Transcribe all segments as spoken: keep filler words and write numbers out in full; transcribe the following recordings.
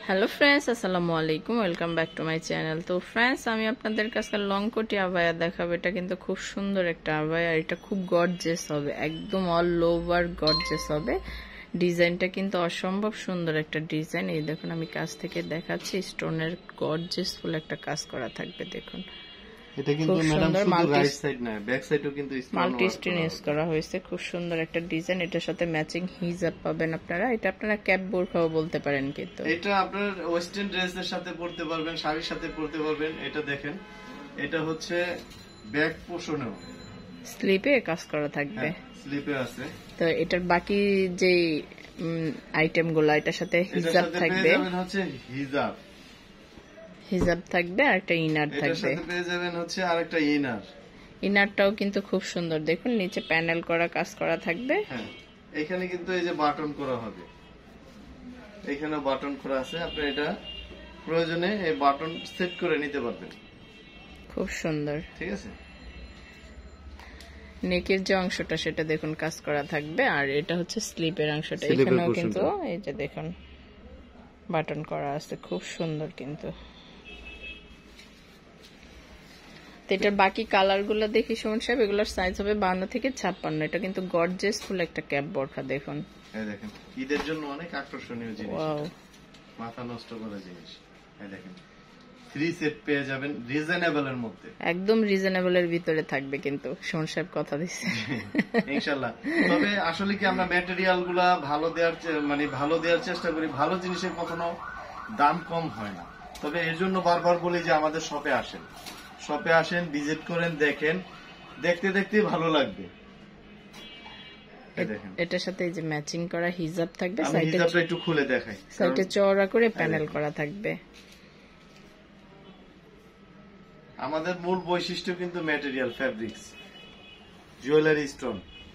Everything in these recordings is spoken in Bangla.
হ্যালো ফ্রেন্ডস, আসসালামু আলাইকুম, welcome back to my channel. তো ফ্রেন্ডস, আমি আপনাদের কাছে লং কোটি আবায়া দেখাবো। এটা কিন্তু খুব সুন্দর একটা আবায়া, এটা খুব গর্জিয়াস হবে, একদম অল ওভার গর্জিয়াস হবে। ডিজাইনটা কিন্তু অসম্ভব সুন্দর একটা ডিজাইন। এই দেখুন, আমি কাছ থেকে দেখাচ্ছি, স্টোনের গর্জিয়াসফুল একটা কাজ করা থাকবে। দেখুন, এটা কিন্তু ম্যাডাম শুধু রাইট সাইড না, ব্যাক সাইডও কিন্তু মাল্টি স্টোন ইউজ করা হয়েছে। খুব সুন্দর একটা ডিজাইন। এটার সাথে ম্যাচিং হিজাব পাবেন আপনারা। এটা আপনারা ক্যাপ বোরখাও বলতে পারেন, কিন্তু এটা আপনার ওয়েস্টার্ন ড্রেসের সাথে পরতে পারবেন, শাড়ির সাথে পরতে পারবেন। এটা দেখেন, এটা হচ্ছে ব্যাক পোর্শনেও স্লিপে কাজ করা থাকবে, স্লিপে আছে। তো এটার বাকি যে আইটেম গুলো, এটার সাথে হিজাব থাকবে, হচ্ছে হিজাব হিজাব থাকবে আর একটা ইনার থাকবে। এটার সাথে পেয়ে যাবেন হচ্ছে আরেকটা ইনার। ইনারটাও কিন্তু খুব সুন্দর। দেখুন, নিচে প্যানেল করা কাজ করা থাকবে। হ্যাঁ, এখানে কিন্তু এই যে বাটন করা হবে, এখানে বাটন করা আছে। আপনি এটা প্রয়োজনে এই বাটন সেট করে নিতে পারবেন। খুব সুন্দর, ঠিক আছে। নেকের যে অংশটা সেটা দেখুন কাজ করা থাকবে, আর এটা হচ্ছে স্লিপের অংশটা। এখানেও কিন্তু এই যে দেখুন বাটন করা আছে, খুব সুন্দর কিন্তু। এটার বাকি কালার গুলো দেখি সুমন সাহেব, এগুলোর সাইজ হবে বান্ন থেকে ছাপ্পান্ন। এটা কিন্তু গর্জিয়াসফুল একটা ক্যাপ বোরখা। দেখুন, এই দেখেন, ঈদের জন্য অনেক আকর্ষণীয় জিনিস, ওয়াও, মাথা নষ্ট করা জিনিস। এই দেখেন, থ্রি সেট পেয়ে যাবেন রিজনেবল এর মধ্যে, একদম রিজনেবল এর ভিতরে থাকবে, কিন্তু সুমন সাহেব কথা দিচ্ছে ইনশাআল্লাহ। তবে আসলে কি আমরা ম্যাটেরিয়াল গুলা ভালো দেওয়ার মানে ভালো দেওয়ার চেষ্টা করি। ভালো জিনিসের কখনো দাম কম হয় না। তবে এর জন্য বারবার বলি যে আমাদের শপে আসেন, শপে আসেন, ভিজিট করেন, দেখেন, দেখতে দেখতে ভালো লাগবে। এটার সাথে এই যে ম্যাচিং করা হিজাব থাকবে, সাইডে হিজাবটা একটু খুলে দেখাই, সাইডে চওড়া করে প্যানেল করা থাকবে। আমাদের মূল বৈশিষ্ট্য কিন্তু ম্যাটেরিয়াল, ফ্যাব্রিক্স, জুয়েলারি, স্টোন।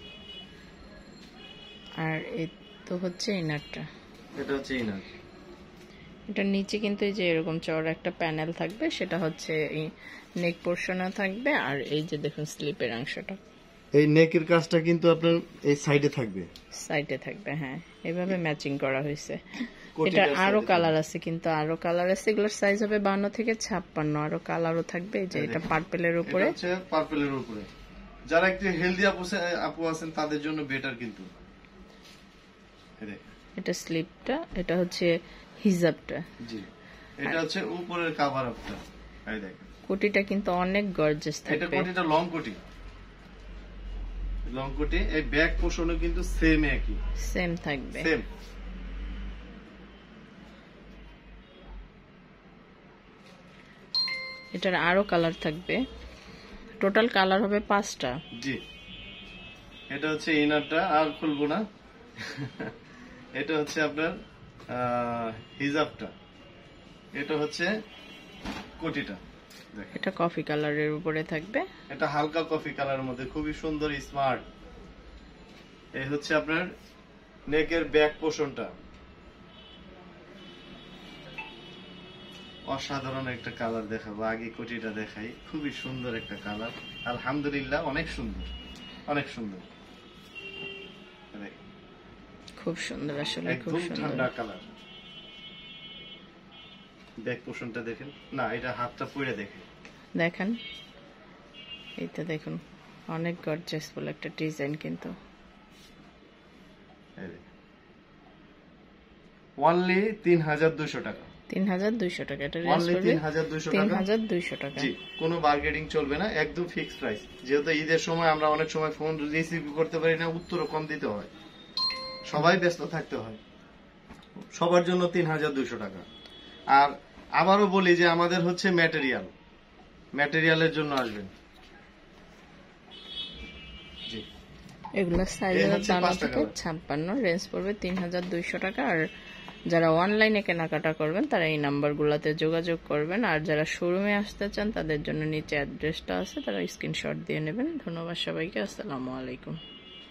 আর এই তো হচ্ছে ইনারটা, এটা হচ্ছে ইনার। এটার নিচে কিন্তু এই যে এরকম চওড়া একটা প্যানেল থাকবে, সেটা হচ্ছে এই নেক পোর্শনে থাকবে। আর এই যে দেখুন স্লিপের অংশটা, এই নেকের কাজটা কিন্তু আপনার এই সাইডে থাকবে, সাইডে থাকবে। হ্যাঁ, এভাবে ম্যাচিং করা হয়েছে। এটা আরো কালার আছে, কিন্তু আরো কালার আছে। এগুলোর সাইজ হবে বান্ন থেকে ছাপ্পান্ন। আরো কালারও থাকবে। এই যে এটা পার্পেলের উপরে, হচ্ছে পার্পেলের উপরে। যারা একটু হেলদি আপু আপু আছেন তাদের জন্য বেটার কিন্তু। এটা স্লিপটা, এটা হচ্ছে হিজাবটা। জি, এটা হচ্ছে উপরের কভার আপটা। এই দেখেন, কোটিটা কিন্তু অনেক গর্জিয়াস থাকবে। এটা কোটিটা লং কোটি, লং কোটি। এই ব্যাক পোর্শনও কিন্তু সেম, একই সেম থাকবে, সেম। এটার আরো কালার থাকবে, টোটাল কালার হবে পাঁচটা। জি, এটা হচ্ছে ইনারটা, আর খুলবো না। এটা হচ্ছে আপনার হিজাবটা, এটা হচ্ছে কোটিটা। এটা কফি কালারের উপরে থাকবে, এটা হালকা কফি কালারের মধ্যে, খুবই সুন্দর, স্মার্ট। এই হচ্ছে আপনার নেকের ব্যাক পোর্শনটা, অসাধারণ একটা কালার দেখাবো। আগে কোটিটা দেখাই, খুবই সুন্দর একটা কালার, আলহামদুলিল্লাহ, অনেক সুন্দর, অনেক সুন্দর, খুব সুন্দর, আসলে খুব সুন্দর, ঠান্ডা কালার। ব্যাক পোর্শনটা দেখেন না, এটা হাতটা পরে দেখেন, দেখেন এইটা দেখুন, অনেক গর্জিয়াসফুল একটা ডিজাইন কিন্তু। অনলি তিন হাজার দুইশো টাকা, তিন হাজার দুইশো টাকা। এটা তিন হাজার দুইশো টাকা, তিন হাজার দুইশো টাকা। জি, কোনো বার্গেনিং চলবে না, একদম ফিক্সড প্রাইস। যেহেতু ঈদের সময় আমরা অনেক সময় ফোন রিসিভ করতে পারি না, উত্তরও কম দিতে হয়, সবাই ব্যস্ত থাকতে হয়, সবার জন্য তিন হাজার দুইশো টাকা। আর আবারও বলি যে আমাদের হচ্ছে ম্যাটেরিয়াল, ম্যাটেরিয়ালের জন্য আসবেন। জি, এগুলোর সাইজ হবে বান্ন থেকে ছাপ্পান্ন, রেঞ্জ পড়বে তিন হাজার দুইশো টাকা। আর যারা অনলাইনে কেনাকাটা করবেন তারা এই নাম্বারগুলোতে যোগাযোগ করবেন। আর যারা শোরুমে আসতে চান তাদের জন্য নিচে অ্যাড্রেসটা আছে, তারা স্ক্রিনশট দিয়ে নেবেন। ধন্যবাদ সবাইকে, আসসালামু আলাইকুম।